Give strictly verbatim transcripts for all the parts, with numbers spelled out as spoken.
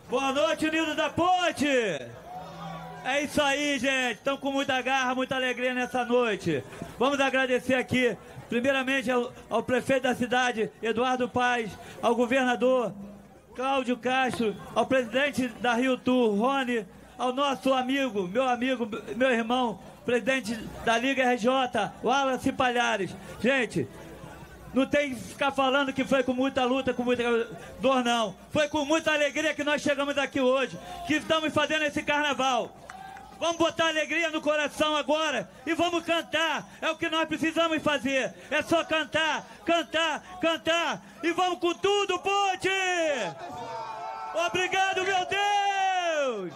Boa noite, Unidos da Ponte! É isso aí, gente. Estamos com muita garra, muita alegria nessa noite. Vamos agradecer aqui, primeiramente, ao, ao prefeito da cidade, Eduardo Paes, ao governador Cláudio Castro, ao presidente da Rio Tour, Rony, ao nosso amigo, meu amigo, meu irmão, presidente da Liga R J, Wallace Palhares. Gente, não tem que ficar falando que foi com muita luta, com muita dor, não. Foi com muita alegria que nós chegamos aqui hoje, que estamos fazendo esse carnaval. Vamos botar alegria no coração agora e vamos cantar. É o que nós precisamos fazer. É só cantar, cantar, cantar. E vamos com tudo, Ponte! Obrigado, meu Deus!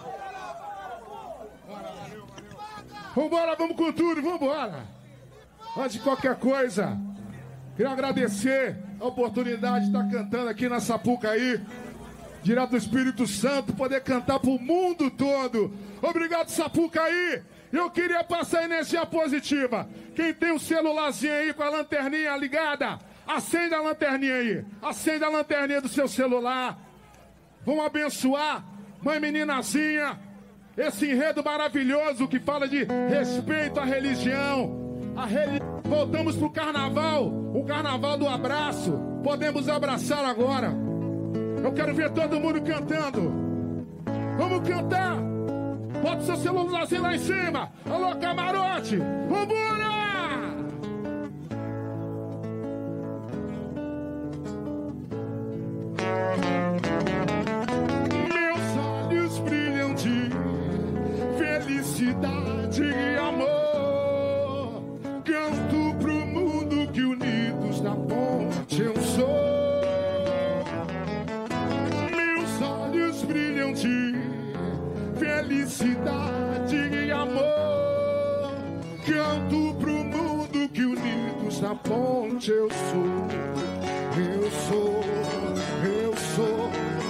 Vambora, vamos com tudo, vambora! Antes de qualquer coisa, queria agradecer a oportunidade de estar cantando aqui na Sapucaí, direto do Espírito Santo, poder cantar pro mundo todo. Obrigado, Sapucaí. Eu queria passar energia positiva. Quem tem um celularzinho aí com a lanterninha ligada, acende a lanterninha aí. Acende a lanterninha do seu celular. Vamos abençoar Mãe Meninazinha, esse enredo maravilhoso que fala de respeito à religião. A reli... Voltamos pro carnaval, o carnaval do abraço. Podemos abraçar agora. Eu quero ver todo mundo cantando. Vamos cantar. Bota o seu celularzinho lá em cima. Alô, camarote. Vambora! Meus olhos brilham de felicidade e amor. Canto pro mundo que unidos na ponte eu sou. Brilham de felicidade e amor. Canto pro mundo que unidos na ponte eu sou. Eu sou, eu sou,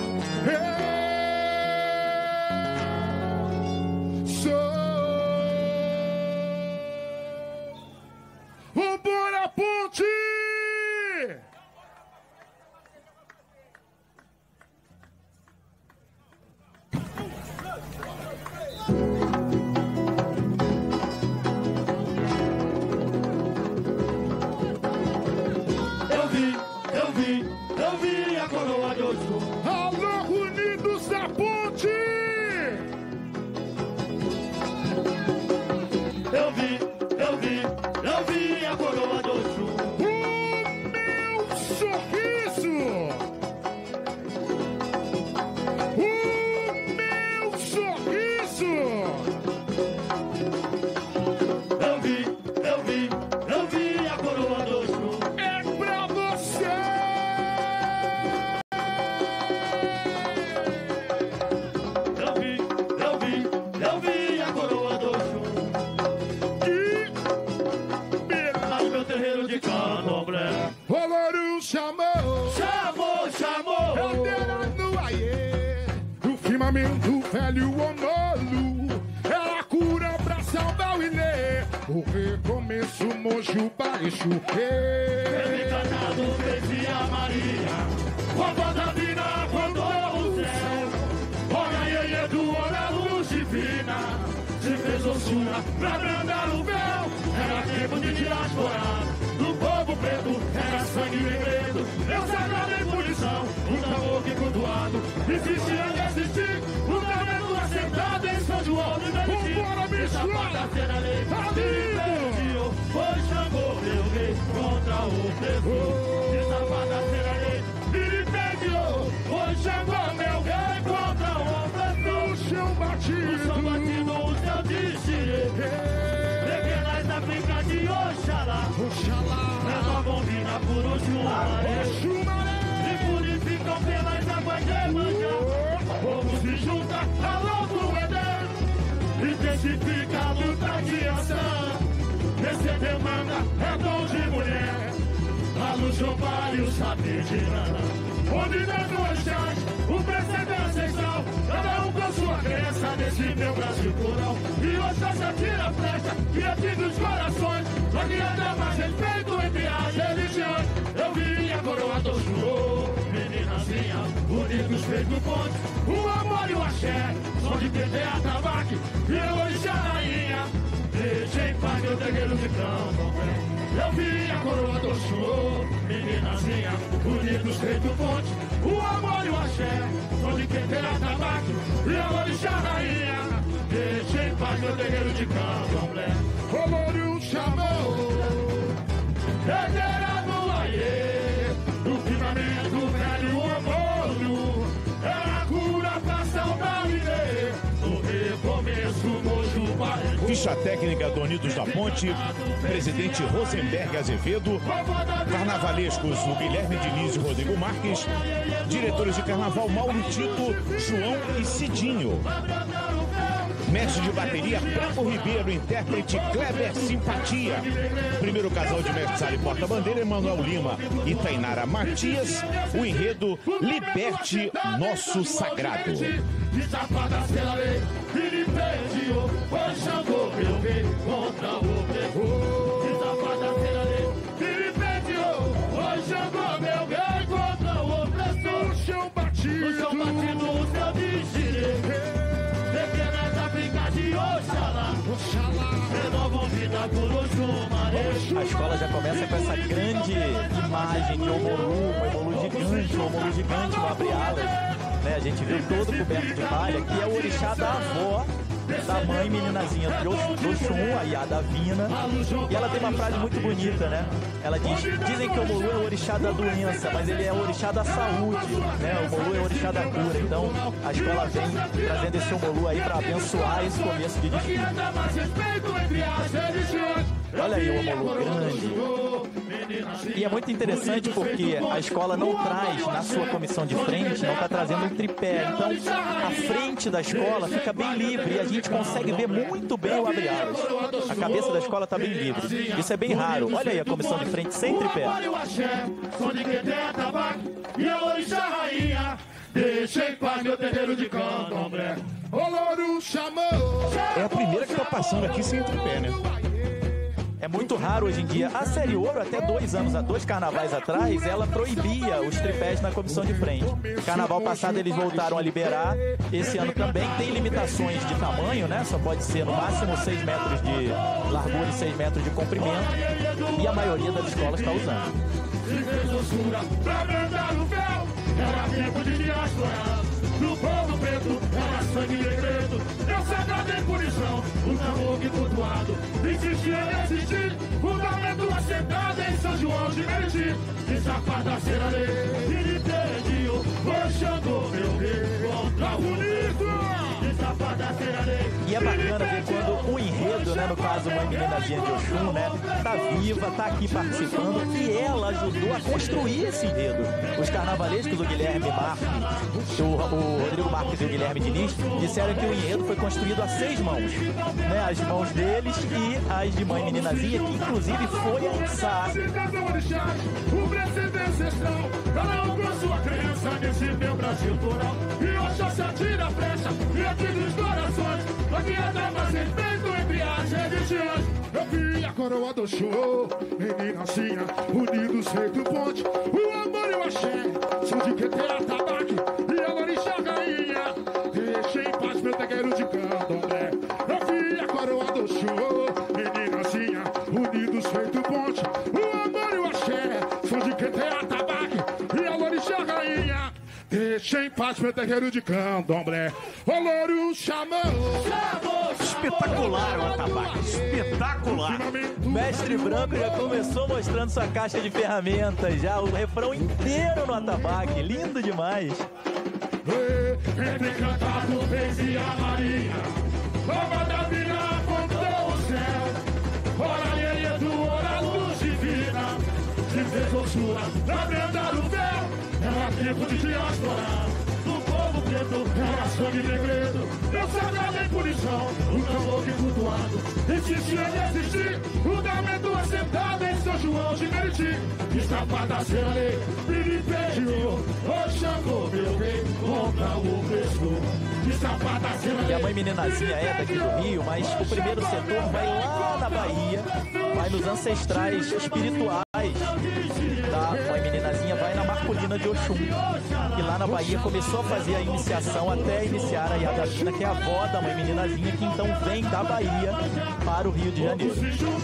eu sou. Vambora, Ponte! Alô, Unidos da Ponte! Eu vi, eu vi, eu vi a coroa do Sul. O meu sorriso! O meu sorriso! Eu vi, eu vi, eu vi a coroa do Sul. É pra você! Chamou, chamou, chamou. Bandeira no aie, do firmamento velho Onolo. Ela cura pra salvar o Ilê. O recomeço, Mojo Baixo. Ele cantado, Betia Maria. Vovó da Vina, quando o céu. Olha, iê, do olha, luz divina. Se fez ossura pra brandar o véu. Era tempo de diaspora. Do povo preto, era sangue e medo. Eu sagrado em punição, o tambor que cultuado. Existe e existir, o talento assentado em São João de Meriti. Vambora, mistura! Tá lindo! Foi Xangô, meu rei, contra o peso. De safada cena lei, ele pediu. Foi Xangô, meu rei, contra o peso. No chão batido, no chão batido, o céu de Pequenas da África de Oxalá. Oxalá. Renovam vida por Oxumaré. Se purificam pelas águas de Manjá. O povo se junta ao louco Edém. Intensifica a luta de ação. Receber manga é dom de mulher. A luz vale o saber de nada. Onde nas duas chás, o preceito é ancestral. Cada um com sua crença nesse meu Brasil coral. E hoje se atira a flecha que atinge os corações. Pra que haja mais respeito entre as religiões. Eu vi a coroa do Sul, meninazinha, unidos feito ponte. O amor amor e o axé, som de quem tem atabaque, e eu orixá rainha. Deixa em paz meu terreiro de candomblé. Eu vi a coroa do show, meninazinha, unidos feito ponte. O amor e o axé, som de quem tem atabaque, e eu orixá rainha. Deixa em paz meu terreiro de candomblé. O Louro chamou, Terreira do Aie, no firmamento velho o amor, era a cura pra saudade, no recomeço Moju Barreiro. Ficha técnica do Unidos da Ponte, presidente Rosenberg Azevedo, carnavalescos o Guilherme Diniz e Rodrigo Marques, diretores de carnaval Mauro Tito, João e Cidinho. Mestre de bateria, Branco Ribeiro, intérprete Kleber Simpatia. Primeiro casal de mestre e porta-bandeira, Emanuel Lima e Tainara Matias. O enredo, Liberte Nosso Sagrado. A escola já começa com essa grande imagem de Omolu, um Omolu gigante, um Omolu gigante no abre-alas, né? A gente viu todo coberto de palha, que é o orixá da avó, da mãe meninazinha do Oxum, a Iá Davina. E ela tem uma frase muito bonita, né? Ela diz, dizem que o Omolu é o orixá da doença, mas ele é o orixá da saúde, né? O Omolu é o orixá da cura. Então a escola vem trazendo esse Omolu aí para abençoar esse começo de desfile. Olha aí o Omolu grande. E é muito interessante porque a escola não traz na sua comissão de frente, não está trazendo um tripé. Então a frente da escola fica bem livre e a gente consegue ver muito bem o abre-alas. A cabeça da escola está bem livre. Isso é bem raro. Olha aí a comissão de frente sem tripé. Deixa em paz meu terreiro de candomblé. O Louro chamou. É a primeira que está passando aqui sem tripé, né? É muito raro hoje em dia. A Série Ouro, até dois anos, dois carnavais atrás, ela proibia os tripés na comissão de frente. Carnaval passado eles voltaram a liberar. Esse ano também tem limitações de tamanho, né? Só pode ser no máximo seis metros de largura e seis metros de comprimento. E a maioria das escolas está usando. Era tempo de diáspora, no povo preto, era sangue e segredo. Eu sagrado em punição, o tambor que flutuado, insistia em existir, fundamento assentado em São João de Meriti. De safada será lei, e lhe pediu, o Xangô, meu rei, contra o bonito. E é bacana ver quando o enredo, né, no caso Mãe Meninazinha de Oxum, né, tá viva, tá aqui participando e ela ajudou a construir esse enredo. Os carnavalescos, o Guilherme Marques, o, o Rodrigo Marques e o Guilherme Diniz disseram que o enredo foi construído a seis mãos, né, as mãos deles e as de Mãe Meninazinha, que inclusive foi a ensar. O precedente ancestral, cada um com sua crença nesse meu Brasil plural. E hoje se atira a flecha, e aqui dos corações, aqui é da mais respeito entre as religiões. Eu vi a coroa do show, meninazinha, unidos feito ponte. O amor e o axé, são de que tem atabaque, e a orixá rainha. Deixa em paz meu terreiro de candomblé. Eu vi a coroa do show, meninazinha, unidos feito ponte. O amor e o axé, são de que tem atabaque, e a orixá rainha. Deixa em paz meu terreiro de candomblé. O Louro chamou. Espetacular o atabaque, espetacular. Mestre Branco já começou mostrando sua caixa de ferramentas, já o refrão inteiro no atabaque, lindo demais. Entre cantado fez e a Maria, Nova da Vila apontou o céu. Ora alheia do ora luz divina, se fez ossura pra brandar o véu. Era tempo de diáspora, do povo preto, era sangue e segredo. Eu sagrado em punição, o tambor que flutuado, insistia em existir, fundamento assentado em São João de Meriti. Escapada ser a lei, me pediu, o Xangô, meu rei, contra o opressor. Escapada ser a lei. E a Mãe Meninazinha é daqui do Rio, mas o primeiro setor vai lá na Bahia, vai nos ancestrais espirituais da Mãe Meninazinha, vai na Marcolina Yadavina de Oxum, que lá na Bahia começou a fazer a iniciação até iniciar a Yadavina, que é a avó da mãe meninazinha, que então vem da Bahia para o Rio de Janeiro.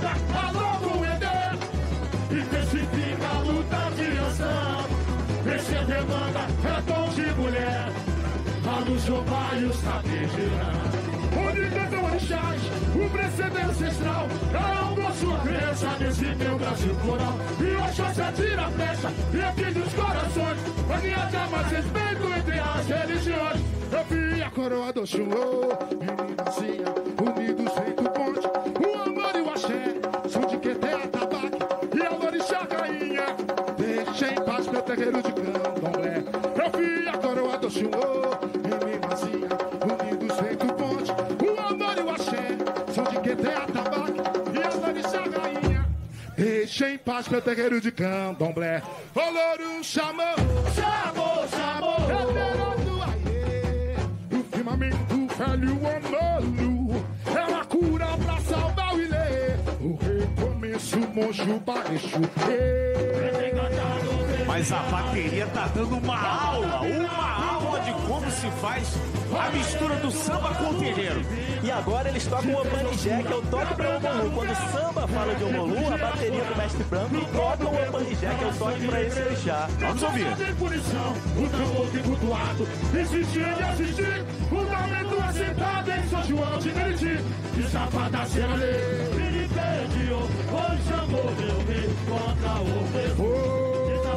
Intensifica a luta de ação. Esse é demanda, é dom de mulher. A luz vai o saber girar. Onde cantam orixás, o precedente ancestral. Cada um com sua crença nesse meu Brasil plural. E hoje se atira a flecha e aqui dos corações. Pra que haja mais respeito entre as religiões. Eu vi a coroa do Oxum, meninazinha, unidos feito ponte. O amor e o axé, som de Queté, atabaque e a orixá rainha. Deixa em paz meu terreiro de candomblé. Eu vi a coroa do Oxum, meninazinha, unidos feito ponte. O amor e o axé, som de Queté, atabaque e a orixá rainha. Deixa em paz meu terreiro de candomblé. Ô louro chamou, chamou, chamou. Reverendo aie, o firmamento velho amor. É uma cura pra salvar o ilê. O recomeço, monjo, baixo. Mas a bateria tá dando uma aula, uma aula de como se faz a mistura do samba com o terreiro. E agora eles tocam o Opanijé, que é o toque para o Omolu. Quando o samba fala de Omolu, a bateria do Mestre Branco toca o Opanijé, que é o toque para esse orixá. Vamos ouvir. O tambor que cultuado, existir e assistir. Fundamento assentado em São João de Meriti. De safada será lei, ele pediu. Hoje chamou meu rei contra o ferro.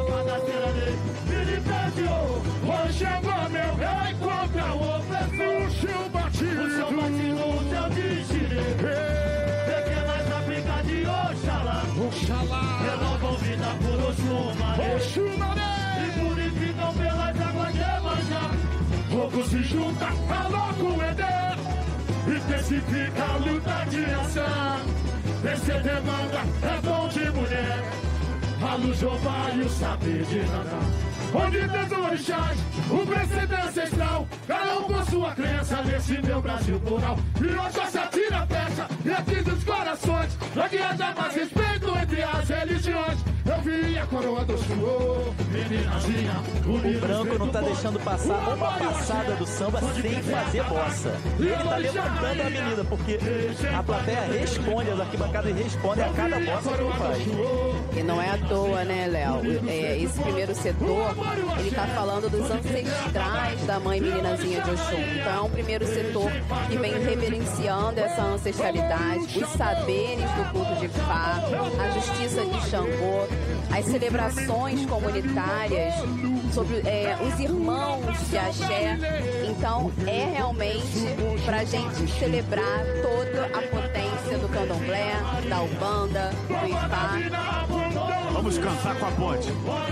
Hoje chegou meu rei contra o opressor. O chão batido, o chão batido, o seu destino. Pequenas África de Oxalá, Oxalá, renovam vida por Oxumaré, Oxumaré, e purificam pelas águas de Emanjá. Fogo se junta, a louco Edê, intensifica a luta de ação. Esse demanda é dom de mulher. A luz vai o saber de nadar. Onde tem os orixás, o precedente ancestral. Cada um com sua crença nesse meu Brasil plural. E hoje se atira a flecha e aqui dos corações. Pra que haja mais respeito entre as religiões. Eu vi a coroa do Oxum, meninazinha. O Branco não tá deixando passar uma passada do samba sem fazer bossa. Ele tá levantando a avenida, porque a plateia responde, as arquibancadas respondem a cada bossa que ele faz. E não é à toa, né, Léo? É, esse primeiro setor, ele tá falando dos ancestrais da mãe meninazinha de Oxum. Então é um primeiro setor que vem reverenciando essa ancestralidade, os saberes do culto de Fá, a justiça de Xangô, as celebrações comunitárias, sobre é, os irmãos de Axé. Então é realmente pra gente celebrar toda a potência do candomblé, da Umbanda, do Ifá. Vamos cantar com a ponte.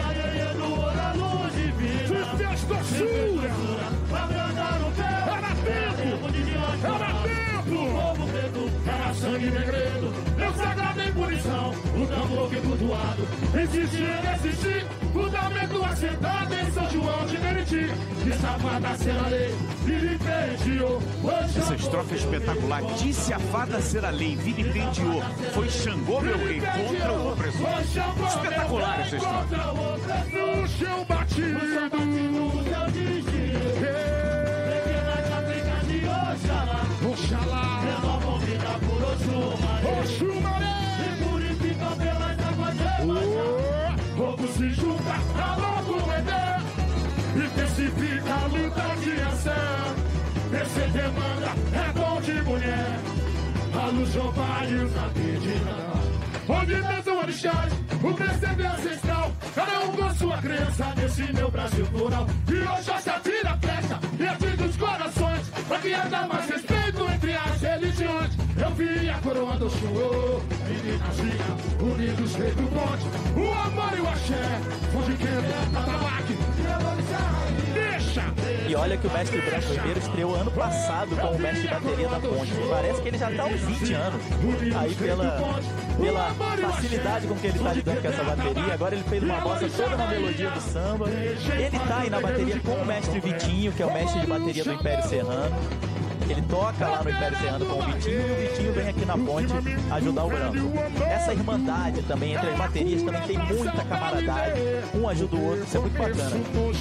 Era tempo! Era tempo! Era sangue negredo, meu sagrado em punição. O tambor que cultuado, existir e existir. Fundamento assentado em São João de Meriti. De safada ser a lei, vilipendiou. Essa estrofe é espetacular. Disse a fada ser a lei, vilipendiou. Foi Xangô, meu rei, contra o opressor. Espetacular essa estrofe. O chão batido, o seu destino. Pequenas África de Oxalá, Oxalá, renovam vida por Oxumaré, Oxumaré, e purificam pelas águas de Emanjá. Fogo se junta, a louco Edê, intensifica a luta de ação. Esse demanda é dom de mulher. A luz vai e o saber de nadar. Onde tem os orixás, o precedente ancestral. Cada um com sua crença nesse meu Brasil plural. E hoje se atira a flecha e atinge os corações. Pra que haja mais respeito entre as religiões. Eu vi a coroa do Oxum, meninazinha, unidos feito ponte. O amor e o axé, onde quer atabaque e a orixá. Deixa! E olha que o Mestre Branco Ribeiro estreou ano passado com o mestre de bateria da Ponte. Parece que ele já tá há uns vinte anos. Aí pela, pela facilidade com que ele tá lidando com essa bateria, agora ele fez uma bossa toda na melodia do samba. Ele tá aí na bateria com o mestre Vitinho, que é o mestre de bateria do Império Serrano. Ele toca lá no Império Serrano com o Vitinho e o Vitinho vem aqui na ponte ajudar o Branco. Essa irmandade também entre as baterias também tem muita camaradagem. Um ajuda o outro, isso é muito bacana.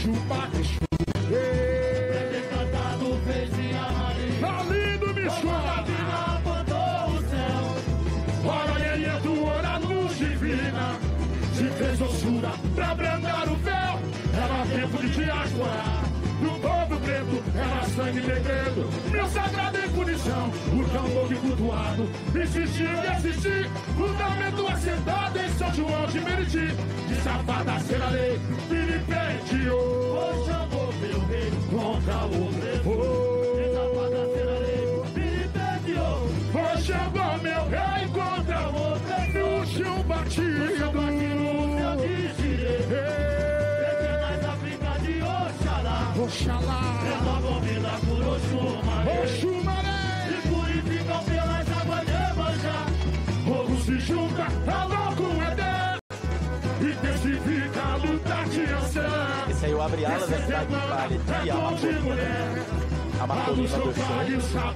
Tá lindo, bicho! Olha aí, é do hora luz divina. Se fez ossura pra brandar o véu. Era tempo de diáspora do povo preto, era sangue negredo. Meu sagrado em punição, o tambor de cultuado. Insistir e assistir, fundamento assentado em São João de Meriti. De safada ser a lei, Filipe o chamou meu rei contra o preto. Hoje chegou meu rei contra o outro no chão batido. Pequenas África de Oxalá, Oxalá, renovida por Oxumaré, Oxumaré, e purificam pelas águas de Manjá. Povo se junta, é louco, é Deus, intensifica a luta de ação. Esse aí o Abre Alas da cidade de Palha e a Marcolina. A Marcolina do Chão,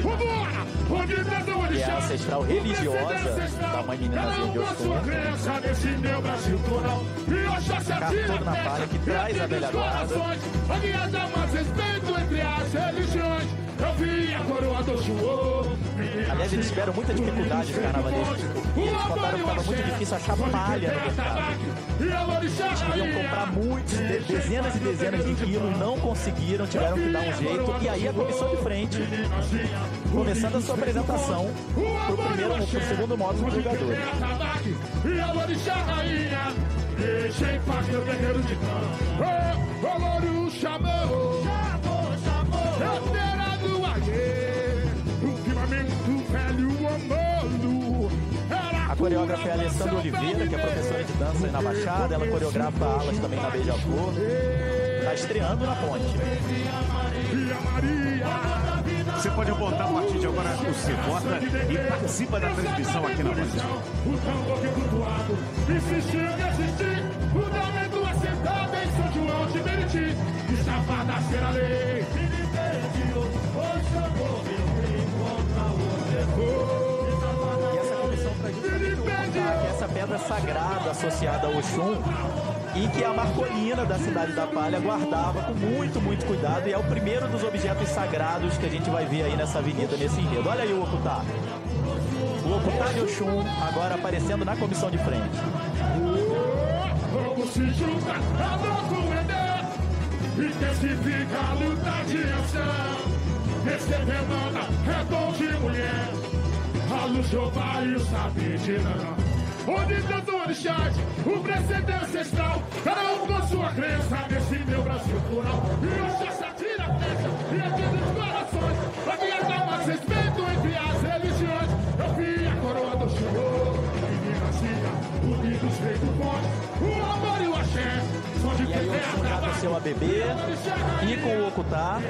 que é a ancestral religiosa da mãe meninazinha de Oxum. Carro todo na palha que traz a velha guarda. Aliás, eles tiveram muita dificuldade nos carnavalescos, porque eles contaram que estava muito difícil achar palha no mercado. Eles queriam comprar muitos, dezenas e dezenas de quilos, não conseguiram, tiveram que dar um jeito. E aí a comissão de frente, começando a sua apresentação pro primeiro, pro segundo módulo dos jogadores. E a Lorixá rainha, deixa em paz meu guerreiro de campo. O Louro chamou, chamou, chamou, alterado aie, ultimamente velho amando. A coreógrafa é a Alessandra Oliveira, que é professora de dança aí na Baixada. Ela coreografa alas também na Beija-Flor. Está estreando na ponte. Você pode botar a partir de agora o C Vota e participa da transmissão aqui na ponte. O tambor que cultuado, insistir e assistir, fundamento assentado em São João de Meriti. De safada ser a lei, hoje chamou meu rei contra o E essa comissão traz justamente o Ocutá, que é essa pedra sagrada associada ao Oxum, e que a Marcolina da Cidade da Palha guardava com muito, muito cuidado, e é o primeiro dos objetos sagrados que a gente vai ver aí nessa avenida, nesse enredo. Olha aí o Ocutá. O Ocutá de Oxum agora aparecendo na comissão de frente. Vamos se juntar, a documentar, intensifica a luta de ação. Receber manda, é dom de mulher, a luz Jeová e o saber de não. Onde tanto orixás, o precedente ancestral, cada um com sua crença, nesse meu Brasil plural. E hoje essa tira a flecha, e aqui dos corações, aqui as almas respeito entre as religiões. Eu vi a coroa do Xangô, meninazinha, unidos feito ponte, o amor e o axé, som de E aí o Oxum já desceu a bebê, e com o Ocutá.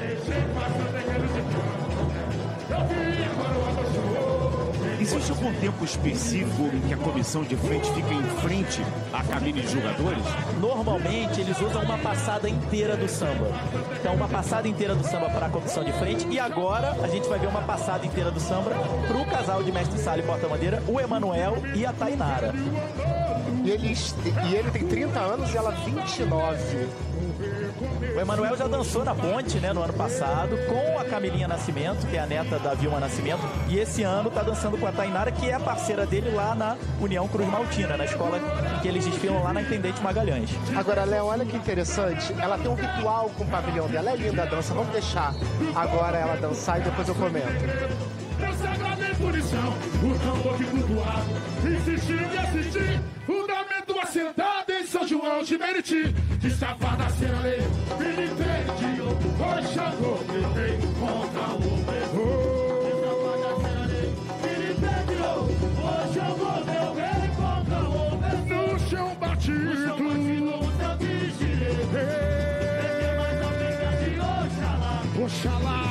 Eu vi a coroa do Xangô. Existe algum tempo específico em que a comissão de frente fica em frente à cabine de jogadores? Normalmente eles usam uma passada inteira do samba. Então uma passada inteira do samba para a comissão de frente. E agora a gente vai ver uma passada inteira do samba para o casal de mestre sala e porta-bandeira, o Emanuel e a Tainara. E, eles, e ele tem trinta anos e ela vinte e nove. O Emanuel já dançou na ponte, né, no ano passado, com a Camilinha Nascimento, que é a neta da Vilma Nascimento, e esse ano está dançando com a Tainara, que é parceira dele lá na União Cruz Maltina, na escola que eles desfilam lá na Intendente Magalhães. Agora, Léo, olha que interessante, ela tem um ritual com o pavilhão dela, é linda a dança, vamos deixar agora ela dançar e depois eu comento. Meu sagrado em punição, o tambor que cultuado, insistir e assistir, fundamento assentado em São João de Meriti. De safada ser a lei, ele pediu, hoje chamou meu rei contra o preto. De safada ser a lei, ele pediu, hoje chamou meu rei contra o preto. No chão batido, no chão batido, o seu vigilê. Peguei mais a briga de Oxalá, Oxalá.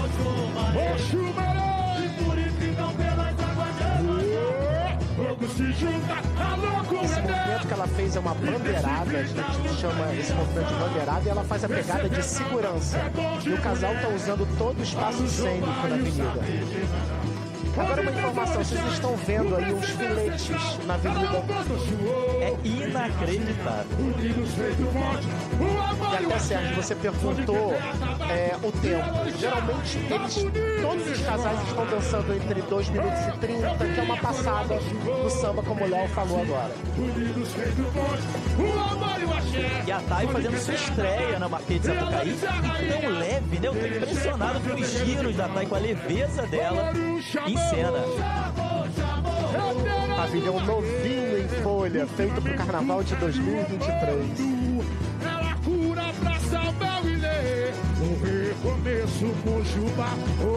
Oxumaré, e purificam pelas águas de Manjá. Fogo se Esse movimento que ela fez é uma bandeirada, a gente chama esse movimento de bandeirada, e ela faz a pegada de segurança. E o casal está usando todo o espaço cênico na avenida. Agora uma informação, vocês estão vendo aí uns filetes na avenida. É inacreditável. E até, Sérgio, você perguntou é, o tempo. Geralmente, eles, todos os casais estão dançando entre dois minutos e trinta, que é uma passada do samba, como o Léo falou agora. E a Thay fazendo sua estreia na Marquês de Sapucaí, tão leve, né? Eu tô impressionado com os giros da Thay, com a leveza dela em cena. Pavilhão novinho em folha, feito pro Carnaval de dois mil e vinte e três. Ela cura pra salvar o Ilê, um recomeço com Juba.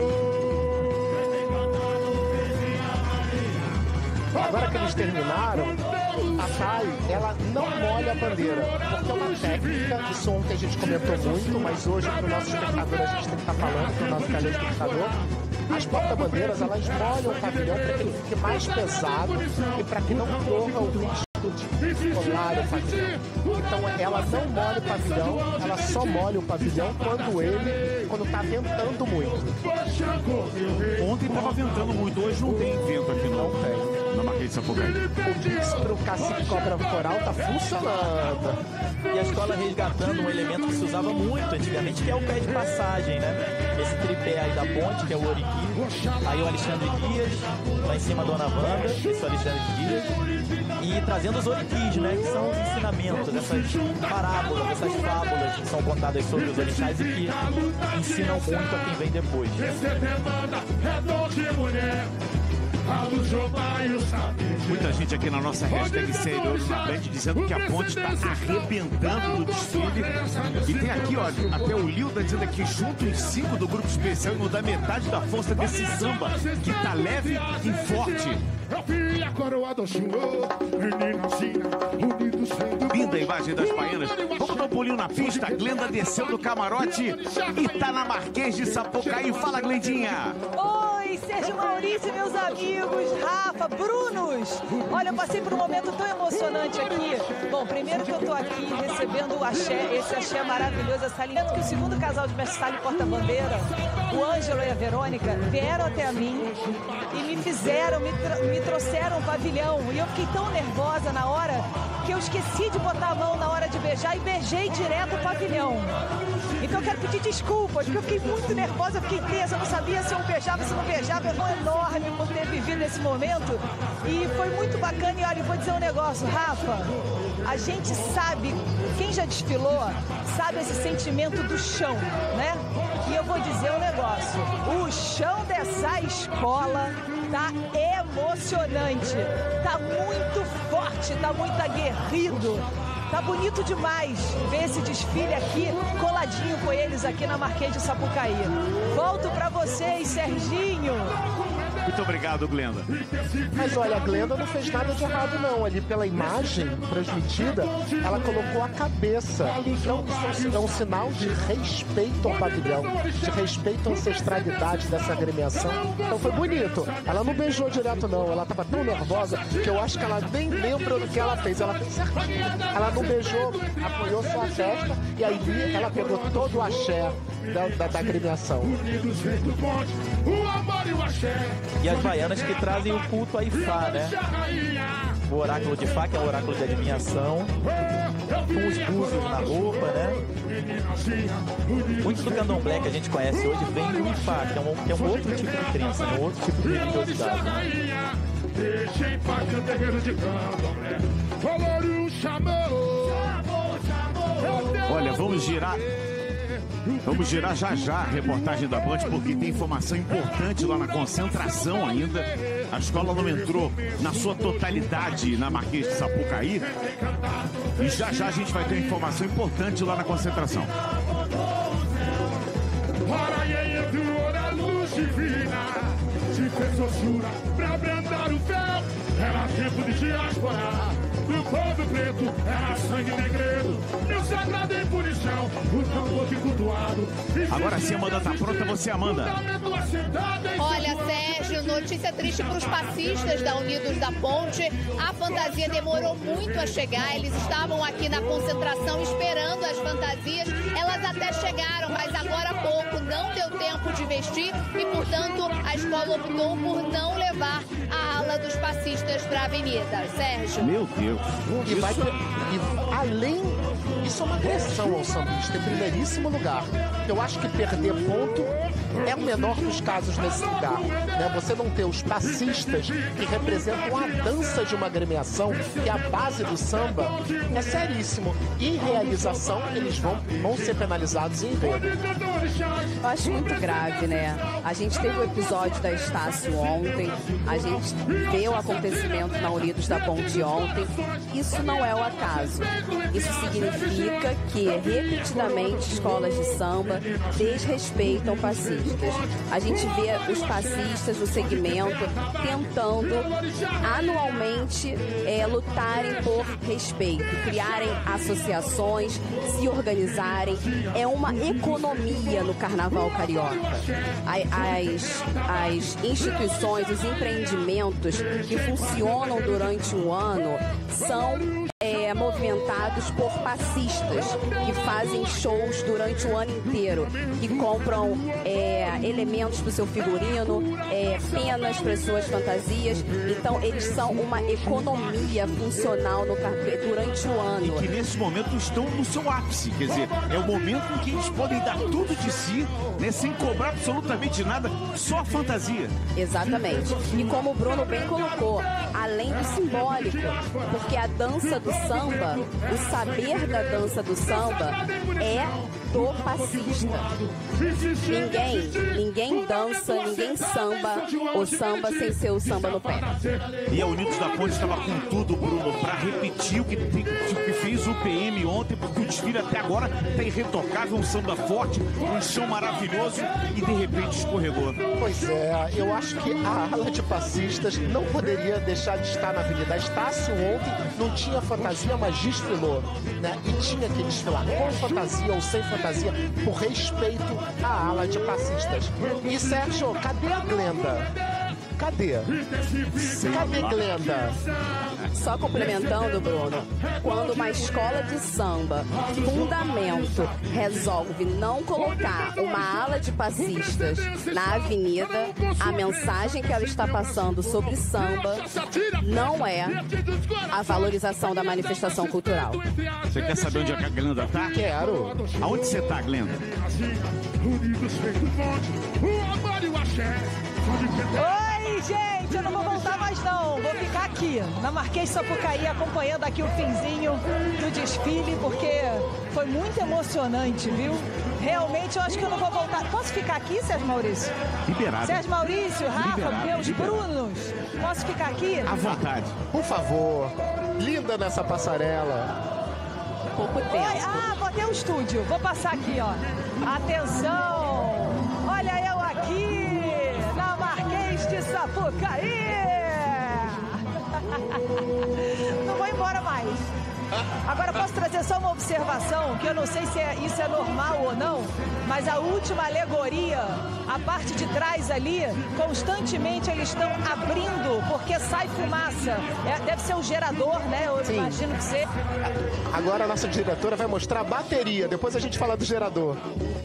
Agora que eles terminaram, a Thay, ela não molha a bandeira, porque é uma técnica, isso ontem a gente comentou muito, mas hoje pro nosso espectador a gente tem que estar falando, pro nosso telespectador. As porta-bandeiras, elas molham o pavilhão para que ele fique mais pesado e para que não corra o risco de colar o pavilhão. Então ela não molha o pavilhão, ela só molha o pavilhão quando ele, quando tá ventando muito. Ontem tava ventando muito, hoje não tem vento aqui não. Não tem. Na Marquês de Sapucaí. O mix pro Cacique Cobra Coral tá funcionando. E a escola resgatando um elemento que se usava muito antigamente, que é o pé de passagem, né? Esse tripé aí da ponte, que é o Oriqui. Aí o Alexandre Dias, lá em cima a Dona Wanda, esse é o Alexandre Dias. E trazendo os Oriquis, né? Que são os ensinamentos, essas parábolas, essas fábulas que são contadas sobre os orixás e que ensinam muito a quem vem depois. Muita gente aqui na nossa hashtag Sério na Band dizendo que a ponte está arrebentando no desfile. E tem aqui, olha, até o Lilda dizendo aqui, junto em cinco do grupo especial e não dá metade da força desse samba, que tá leve e forte. Linda a imagem das baianas. Vamos dar um pulinho na pista. A Glenda desceu do camarote e tá na Marquês de Sapucaí. Fala, Glendinha. Oi, Sérgio Maurício, meus amigos, Rafa, Brunos. Olha, eu passei por um momento tão emocionante aqui. Bom, primeiro que eu tô aqui recebendo o axé, esse axé maravilhoso, essa linha que o segundo casal de mestre sala e porta-bandeira, o Ângelo e a Verônica, vieram até a mim e me fizeram, me, me trouxeram um pavilhão. E eu fiquei tão nervosa na hora que eu esqueci de botar a mão na hora de beijar e beijei direto o pavilhão. Então eu quero pedir desculpas, porque eu fiquei muito nervosa, eu fiquei tensa, eu não sabia se eu beijava, se eu não beijava. Eu estou enorme por ter vivido esse momento e foi muito bacana. E olha, eu vou dizer um negócio, Rafa, a gente sabe, quem já desfilou, sabe esse sentimento do chão, né? E eu vou dizer um negócio, o chão dessa escola tá emocionante, tá muito forte, tá muito aguerrido. Tá bonito demais ver esse desfile aqui, coladinho com eles aqui na Marquês de Sapucaí. Volto pra vocês, Serginho. Muito obrigado, Glenda. Mas olha, a Glenda não fez nada de errado não. Ali pela imagem transmitida, ela colocou a cabeça. Então isso é um sinal de respeito ao pavilhão, de respeito à ancestralidade dessa agremiação. Então foi bonito. Ela não beijou direto não, ela tava tão nervosa que eu acho que ela nem lembra do que ela fez. Ela fez certinho. Ela não beijou, apoiou só a testa e aí ela pegou todo o axé da, da, da agremiação. E as baianas que trazem o culto a Ifá, né? O oráculo de Ifá, que é o oráculo de adivinhação, com os búzios na roupa, né? Muito do candomblé que a gente conhece hoje vem do Ifá, que é um, que é um outro tipo de crença, um outro tipo de religiosidade. Olha, vamos girar. Vamos girar já já a reportagem da Band, porque tem informação importante lá na concentração ainda. A escola não entrou na sua totalidade na Marquês de Sapucaí. E já já a gente vai ter informação importante lá na concentração. Se fez doçura pra brandar o véu, era tempo de diáspora. do povo preto era sangue negreiro, meu sagrado em punição, o tambor que cultuado. Agora sim, Amanda tá pronta, você, Amanda. Olha, Sérgio, notícia triste para os passistas da Unidos da Ponte. A fantasia demorou muito a chegar, eles estavam aqui na concentração esperando as fantasias. Elas até chegaram, mas agora há pouco não deu tempo de vestir e, portanto, a escola optou por não levar a ala dos passistas para a avenida. Sérgio. Meu Deus. E vai ter, e além, isso é uma agressão ao sambista, em primeiríssimo lugar. Eu acho que perder ponto é o menor dos casos nesse lugar. Né? Você não ter os passistas que representam a dança de uma agremiação, que é a base do samba, é seríssimo. E em realização, eles vão, vão ser penalizados em enredo. Eu acho muito grave, né? A gente teve o episódio da Estácio ontem, a gente vê o acontecimento na Unidos da Ponte ontem. Isso não é o acaso. Isso significa que, repetidamente, escolas de samba desrespeitam passistas. A gente vê os passistas no segmento tentando anualmente é, lutarem por respeito, criarem associações, se organizarem. É uma economia no carnaval carioca. As, as instituições, os empreendimentos que funcionam durante um ano são É, movimentados por passistas que fazem shows durante o ano inteiro, que compram é, elementos para o seu figurino, é, penas para as suas fantasias. Então eles são uma economia funcional no, durante o ano. E que nesse momento estão no seu ápice, quer dizer, é o momento em que eles podem dar tudo de si, né, sem cobrar absolutamente nada, só a fantasia. Exatamente. E como o Bruno bem colocou, além do simbólico, porque a dança do samba, o saber da dança do samba é do passista. Ninguém, ninguém dança, ninguém samba o samba sem ser o samba no pé. E a Unidos da Ponte estava com tudo, Bruno, para repetir o que, o que fez o P M ontem, porque o desfile até agora está irretocável, um samba forte, um chão maravilhoso e de repente escorregou. Pois é, eu acho que a ala de passistas não poderia deixar de estar na Avenida. A Estácio ontem não tinha fantasia, mas desfilou, né? E tinha que desfilar com fantasia ou sem fantasia, por respeito à ala de passistas. E Sérgio, cadê a Glenda? Cadê? Cadê Glenda? Só complementando, Bruno, quando uma escola de samba, fundamento, resolve não colocar uma ala de passistas na avenida, a mensagem que ela está passando sobre samba não é a valorização da manifestação cultural. Você quer saber onde é que a Glenda tá? Quero. Aonde você tá, Glenda? Oi, gente, eu não vou voltar mais não, vou ficar aqui na Marquês Sapucaí acompanhando aqui o finzinho do desfile, porque foi muito emocionante, viu? Realmente eu acho que eu não vou voltar. Posso ficar aqui, Sérgio Maurício? Liberado. Sérgio Maurício, Rafa, Liberado, meus liberado. Brunos, posso ficar aqui? À vontade. Por favor, linda nessa passarela. Pouco Oi, tempo. ah, vou até o estúdio, vou passar aqui, ó. Atenção, olha eu aqui na Marquês de Sapucaí. Não vou embora mais. Agora posso trazer só uma observação, que eu não sei se é, isso é normal ou não, mas a última alegoria, a parte de trás ali, constantemente eles estão abrindo, porque sai fumaça. É, deve ser o gerador, né? Eu Sim. imagino que seja. Agora a nossa diretora vai mostrar a bateria, depois a gente fala do gerador.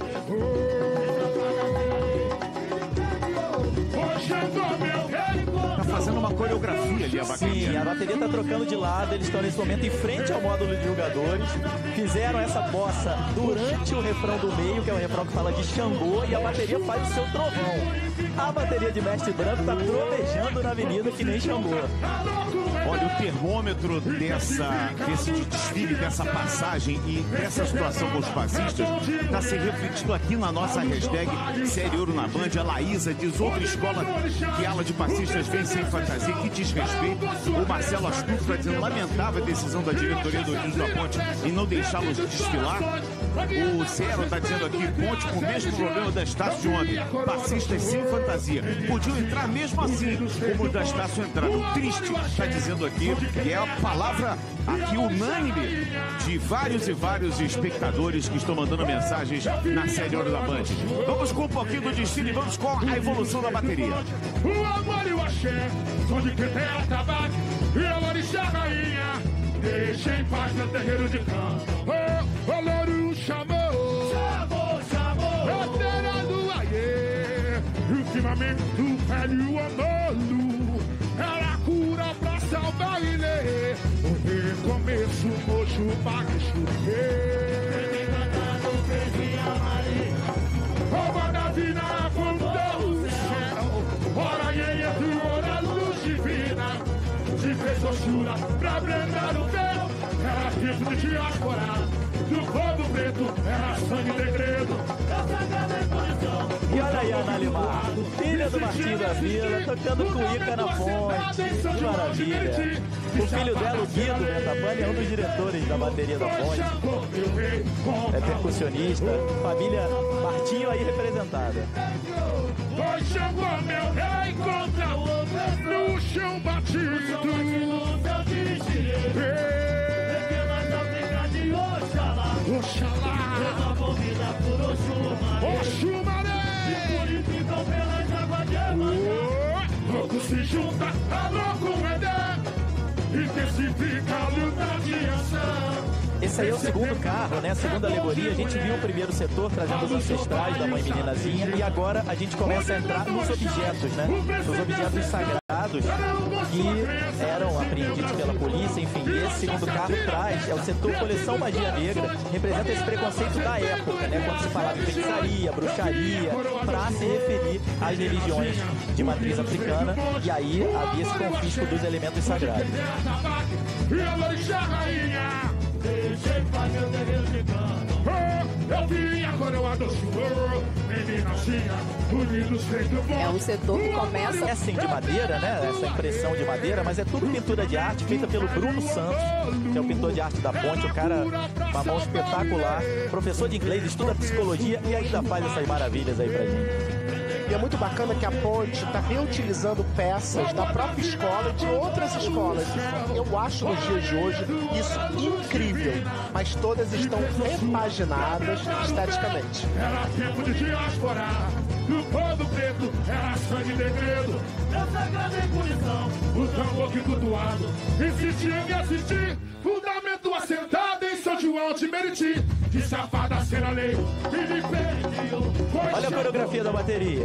Tá fazendo uma coreografia ali, a bateria. Sim, a bateria tá trocando de lado, eles estão nesse momento em frente ao módulo de jogadores. Fizeram essa bossa durante o refrão do meio, que é o refrão que fala de Xangô, e a bateria faz o seu trovão. A bateria de Mestre Branco tá trovejando na avenida que nem Xangô. Olha, o termômetro dessa, desse desfile, dessa passagem e dessa situação com os passistas está se refletindo aqui na nossa hashtag Série Ouro na Band. A Laísa diz: outra escola que ala de passistas vem sem fantasia, que desrespeito. O Marcelo Astuto está dizendo: lamentável a decisão da diretoria do Unidos da Ponte em não deixá-los desfilar. O Zero tá dizendo aqui, Ponte com o mesmo problema da Estácio de ontem. Passistas sem fantasia. Podiam entrar mesmo assim, como o da Estácio entraram. Triste, tá dizendo aqui, que é a palavra aqui unânime de vários e vários espectadores que estão mandando mensagens na série Hora da Band. Vamos com um pouquinho do destino e vamos com a evolução da bateria. O amor e o axé, som de quem tem a tabaco e a orixá rainha. Deixa em paz meu terreiro de canto. O louro chamou, chamou, chamou. A terra do aie, e o firmamento velho amolo. Ela cura pra salvar ele. O recomeço, mocho, baixo. Rouba da vida, afundou o céu. Ora, ele entrou na luz divina. Se fez doçura pra brandar o véu. Era tempo de diáspora. Do povo preto era sangue degredo. E olha aí a Ana Limar, filha do Martinho da Vila, tocando cuíca na Ponte. Que maravilha. O filho dela, o Guido Ventabani, é um dos diretores da bateria da Ponte. É percussionista. Família Martinho aí representada. Pois chegou meu rei contra o no chão batido. Oxalá, resolvida por Oxumaré, Oxumaré, e purificam pelas águas de Emanjá. Louco se junta a louco Edé, intensifica a luta de ação. Esse aí é o segundo carro, né? A segunda alegoria. A gente viu o primeiro setor trazendo os ancestrais da mãe meninazinha e agora a gente começa a entrar nos objetos, né? Nos objetos sagrados que eram apreendidos pela polícia, enfim. E esse segundo carro traz, é o setor coleção magia negra, representa esse preconceito da época, né? Quando se falava em feitiçaria, bruxaria, para se referir às religiões de matriz africana, e aí havia esse confisco dos elementos sagrados. Deixei pra meu terreiro de canto. Oh, eu vim a coroa do senhor, meninazinha, unidos feito bom. É um setor que começa... É assim de madeira, né? Essa impressão de madeira, mas é tudo pintura de arte feita pelo Bruno Santos, que é o pintor de arte da Ponte, o cara, uma mão espetacular, professor de inglês, estuda psicologia e ainda faz essas maravilhas aí pra gente. E é muito bacana que a Ponte está reutilizando peças da própria escola e de outras escolas. Eu acho nos dias de hoje isso incrível, mas todas estão repaginadas esteticamente. Era tempo de diáspora, do povo preto, era sangue degredo. Eu sagrado em punição, o tambor que cultuado, insistia em assistir, fundamento assentado em São João de Meriti. De safada ser a lei, e me perdiu. Olha a coreografia da bateria.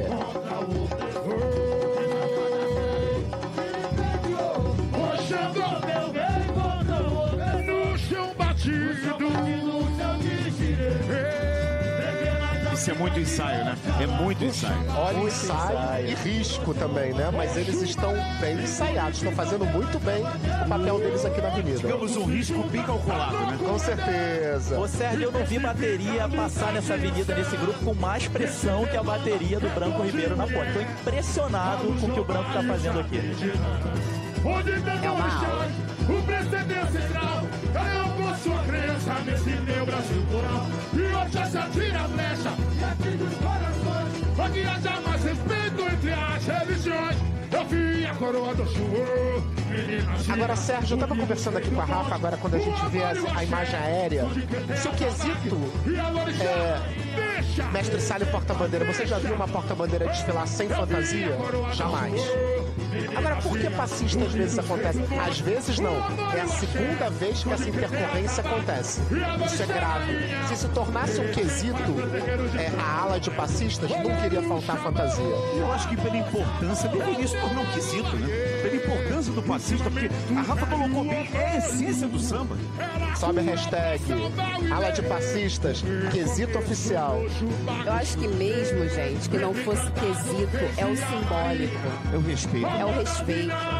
O Xangô, meu rei, contra o no chão batido. Isso é muito ensaio, né? É muito ensaio. Olha, Muito ensaio ensaio. e risco também, né? Mas eles estão bem ensaiados, estão fazendo muito bem o papel deles aqui na avenida. Digamos um risco bem calculado, né? Com certeza. Ô Sérgio, eu não vi bateria passar nessa avenida, nesse grupo, com mais pressão que a bateria do Branco Ribeiro na Ponte. Tô impressionado com o que o Branco tá fazendo aqui. É uma aula. O precedente ancestral, eu com sua crença, nesse meu Brasil coral. E hoje já atira a flecha, e atira os corações. Pra que haja mais respeito entre as religiões. Eu vi a coroa do chuô, menina. Agora, Sérgio, eu tava conversando aqui com a Rafa, agora quando a gente vê a, a imagem aérea. Se o quesito é mestre Sala e porta-bandeira, você já viu uma porta-bandeira desfilar sem fantasia? Jamais. Agora, por que passista às vezes acontece? Às vezes não. É a segunda vez que essa intercorrência acontece. Isso é grave. Se se tornasse um quesito, é, a ala de passistas, não queria faltar fantasia. Eu acho que pela importância deveria se tornar um quesito, né? Pela importância do passista, porque a Rafa colocou bem, é a essência do samba. Sobe a hashtag ala de passistas, quesito oficial. Eu acho que mesmo, gente, que não fosse quesito, é o simbólico. Eu respeito. É o respeito.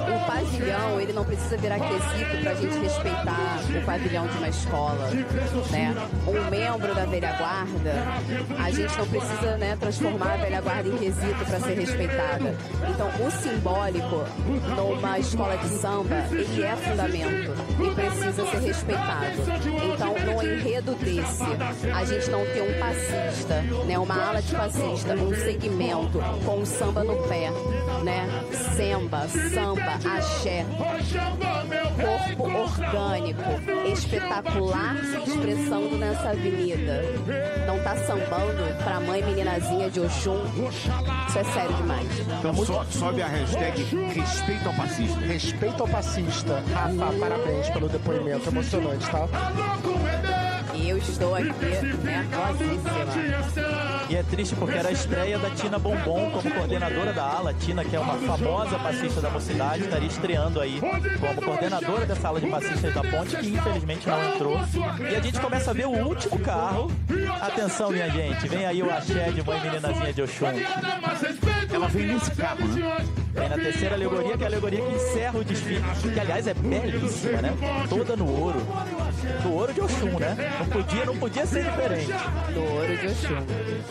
o pavilhão, ele não precisa virar quesito pra gente respeitar o pavilhão de uma escola, né? Um membro da velha guarda, a gente não precisa, né, transformar a velha guarda em quesito para ser respeitada. Então, o simbólico numa escola de samba, ele é fundamento e precisa ser respeitado. Então, num enredo desse, a gente não ter um passista, né, uma ala de passista, um segmento com o samba no pé, né? Semba, samba, axé, corpo orgânico, espetacular se expressando nessa avenida. Não tá sambando pra mãe meninazinha de Oxum. Isso é sério demais. Então so, sobe a hashtag respeito ao passista. Respeito ao passista. Rafa, parabéns pelo depoimento emocionante, tá? Eu estou aqui nervosíssima. E é triste porque era a estreia da Tina Bombom como coordenadora da ala. Tina, que é uma famosa passista da mocidade, estaria estreando aí como coordenadora dessa ala de passistas da Ponte, que infelizmente não entrou. E a gente começa a ver o último carro. Atenção, minha gente, vem aí o axé de mãe meninazinha de Oxum. Ela vem nesse carro, né? Vem na terceira alegoria, que é a alegoria que encerra o desfile, que aliás é belíssima, né? Toda no ouro. Do ouro de Oxum, né? Não podia, não podia ser diferente. Do ouro de Oxum.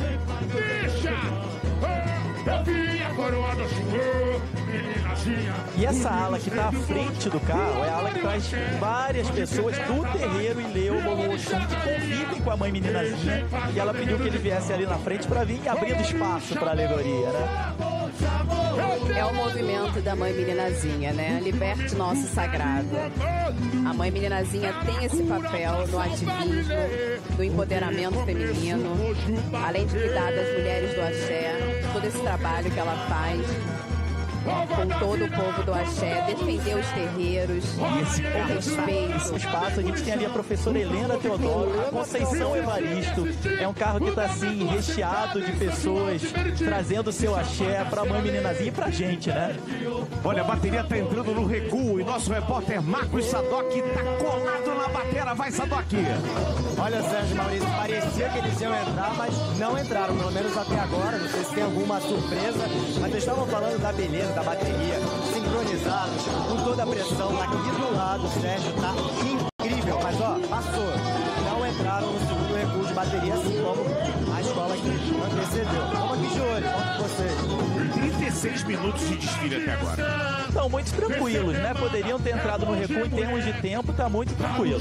E essa ala que está à frente do carro é a ala que traz várias pessoas do terreiro e Leu Oxum que convivem com a mãe meninazinha. E ela pediu que ele viesse ali na frente para vir abrindo espaço para a alegoria, né? É o movimento da mãe meninazinha, né? Liberte nosso sagrado. A mãe meninazinha tem esse papel no ativismo, no empoderamento feminino, além de cuidar das mulheres do axé, todo esse trabalho que ela faz com todo o povo do axé, defender os terreiros, e esse com respeito. Esse espaço, a gente tem ali a professora Helena Teodoro, a Conceição Evaristo. É um carro que está assim, recheado de pessoas trazendo o seu axé pra mãe meninazinha e pra gente, né? Olha, a bateria tá entrando no recuo e nosso repórter Marcos Sadoc tá colado na bateria. Vai, Sadoc! Olha, Sérgio Maurício, parecia que eles iam entrar, mas não entraram, pelo menos até agora. Não sei se tem alguma surpresa, mas eles estavam falando da beleza da bateria, sincronizados, com toda a pressão. Aqui do lado, o Sérgio tá incrível, mas ó, passou. Não entraram no segundo recuo de bateria, assim como a escola que antecedeu. Vamos aqui de olho, vamos com vocês. trinta e seis minutos de desfile até agora. Estão muito tranquilos, né? Poderiam ter entrado no recuo em termos de tempo, tá muito tranquilo.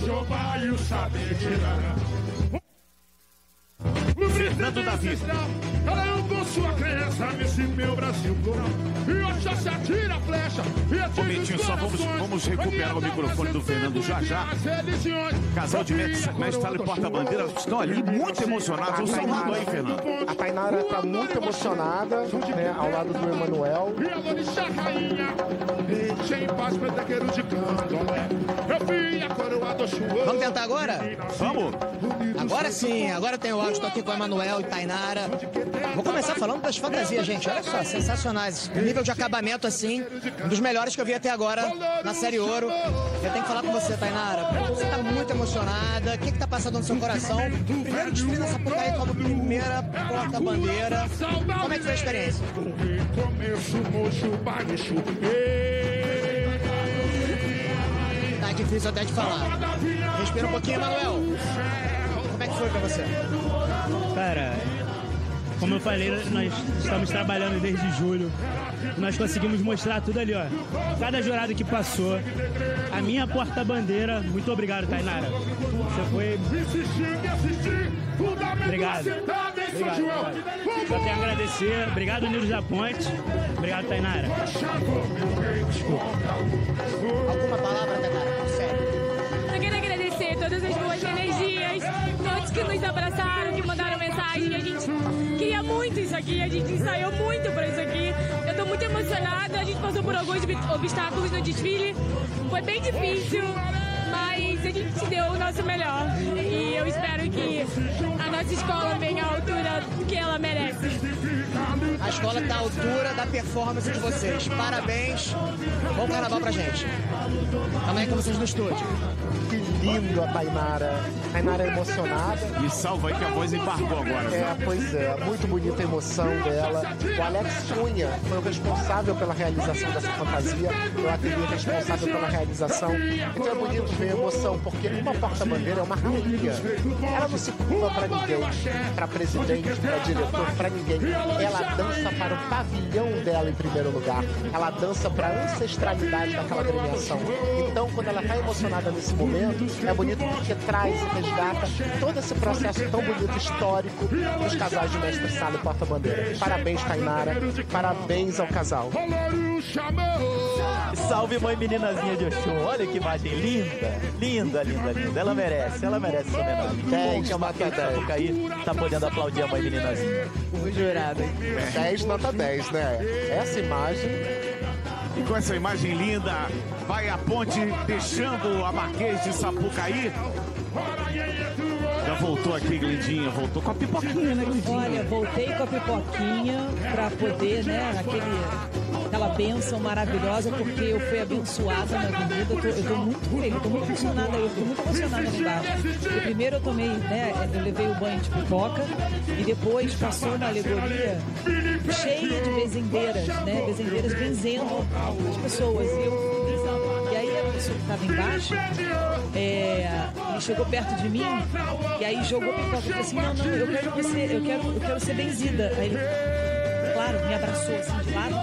Fernando Davi. Ela andou sua crença nesse meu Brasil plural. E hoje já se atira a flecha. Ô, Betinho, só vamos, vamos recuperar o microfone do Fernando já já. Casal de mestre e porta-bandeira estão ali muito emocionados. O seu lado aí, Fernando. A Tainara tá muito emocionada, né, ao lado do Emanuel. E a Lorixá rainha, deixa em paz, petequeiro de candomblé. Eu vi a coroa do chuva. Vamos tentar agora? Vamos. Agora sim, agora tem o áudio. Estou aqui com o Emanuel e Tainara. Vou começar falando das fantasias, gente. Olha só, sensacionais. O nível de acabamento, assim, um dos melhores que eu vi até agora na Série Ouro. Eu tenho que falar com você, Tainara. Você está muito emocionada. O que está passando no seu coração? Primeiro desfile nessa Sapucaí como primeira porta-bandeira. Como é que foi a experiência? Tá difícil até de falar. Respira um pouquinho, Emanuel. Como é que foi pra você? Cara, como eu falei, nós estamos trabalhando desde julho. Nós conseguimos mostrar tudo ali, ó. Cada jurado que passou. A minha porta-bandeira. Muito obrigado, Tainara. Você foi... Obrigado. Obrigado. Só tenho a agradecer. Obrigado, Unidos da Ponte. Obrigado, Tainara. Desculpa. Alguma palavra, Tainara? Sério. Eu quero agradecer todas as boas energias, todos que nos abraçaram, que mandaram mensagem. A gente queria muito isso aqui, a gente ensaiou muito para isso aqui. Eu tô muito emocionada, a gente passou por alguns obstáculos no desfile. Foi bem difícil, mas a gente deu o nosso melhor. E eu espero que a nossa escola venha à altura que ela merece. A escola está à altura da performance de vocês. Parabéns. Bom carnaval pra gente. Também com vocês no estúdio. lindo a Tainara. Tainara é emocionada. E salva aí que a voz embargou agora. É, pois é, muito bonita a emoção dela. O Alex Cunha foi o responsável pela realização dessa fantasia. Eu atendei o responsável pela realização. Então é bonito ver a emoção, porque uma porta-bandeira é uma rainha. Ela não se curva pra ninguém, pra presidente, pra diretor, pra ninguém. Ela dança para o pavilhão dela em primeiro lugar. Ela dança para a ancestralidade daquela premiação. Então, quando ela está emocionada nesse momento, é bonito porque traz e resgata todo esse processo tão bonito, histórico, dos casais de mestre sala e porta-bandeira. Parabéns, Tainara. Parabéns ao casal. Salve, mãe meninazinha de Oxum. Olha que imagem linda. Linda, linda, linda. Ela merece, ela merece essa homenagem. Que bom que a Marquês de Sapucaí tá podendo aplaudir a mãe meninazinha. O jurado. dez nota dez, né? Essa imagem... E com essa imagem linda, vai a ponte deixando a Marquês de Sapucaí. Já voltou aqui, Glindinha, voltou com a pipoquinha, né, Glindinha? Olha, voltei com a pipoquinha pra poder, né, aquele, aquela bênção maravilhosa, porque eu fui abençoada na avenida. Eu tô, eu tô muito feliz, eu tô muito emocionada, eu tô muito emocionada ali embaixo. E primeiro eu tomei, né, eu levei o banho de pipoca e depois passou uma alegoria cheia de benzendeiras, né, benzendeiras benzendo as pessoas. E eu e aí a pessoa que estava embaixo, é, ele chegou perto de mim e aí jogou pipoca. Eu falei assim, não, não, eu quero você, eu quero, eu quero ser benzida. Aí ele, claro, me abraçou assim de lado,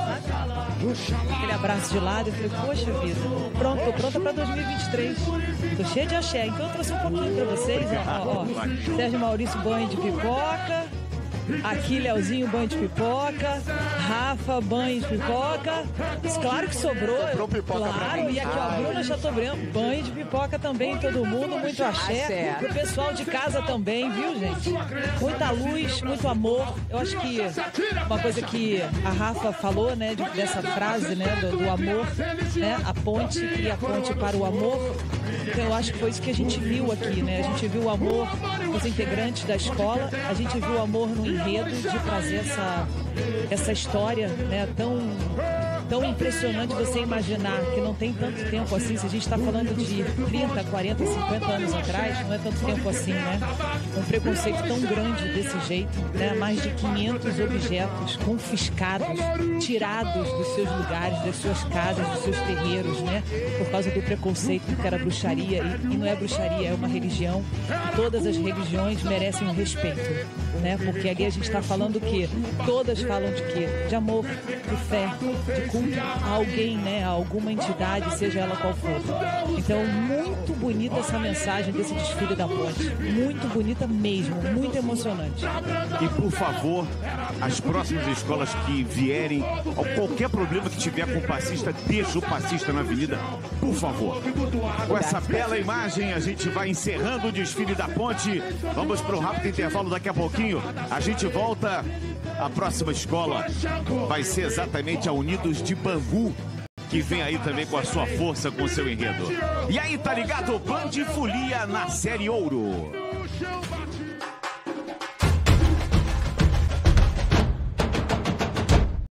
sabe? Aquele abraço de lado, eu falei, poxa vida, pronto, tô pronta pra dois mil e vinte e três. Tô cheia de axé, então eu trouxe um pouquinho pra vocês, ó, ó, ó. Sérgio Maurício, banho de pipoca. Aqui, Leozinho, banho de pipoca. Rafa, banho de pipoca. Claro que sobrou. Sobrou pipoca. Claro, e aqui, ó, Bruna Chateaubriand, banho de pipoca também, todo mundo, muito axé. axé. Pro pessoal de casa também, viu, gente? Muita luz, muito amor. Eu acho que uma coisa que a Rafa falou, né, de, dessa frase, né, do, do amor, né, a ponte e a ponte para o amor. Então, eu acho que foi isso que a gente viu aqui, né? A gente viu o amor dos integrantes da escola, a gente viu o amor no enredo de trazer essa, essa história, né, tão, tão impressionante você imaginar que não tem tanto tempo assim. Se a gente está falando de trinta, quarenta, cinquenta anos atrás, não é tanto tempo assim, né? Um preconceito tão grande desse jeito, né? Mais de quinhentos objetos confiscados, tirados dos seus lugares, das suas casas, dos seus terreiros, né? Por causa do preconceito que era bruxaria. E, e não é bruxaria, é uma religião. E todas as religiões merecem um respeito, né? Porque ali a gente está falando que todas falam de quê? De amor, de fé, de culto a alguém, né? A alguma entidade, seja ela qual for. Então, muito bonita essa mensagem desse desfile da ponte. Muito bonita mesmo, muito emocionante. E por favor, as próximas escolas que vierem, ou qualquer problema que tiver com o passista, deixa o passista na avenida, por favor. Com essa bela imagem, a gente vai encerrando o desfile da ponte. Vamos para um rápido intervalo daqui a pouquinho. A gente volta. A próxima escola vai ser exatamente a Unidos de Bangu, que vem aí também com a sua força, com o seu enredo. E aí, tá ligado? Band Folia na Série Ouro.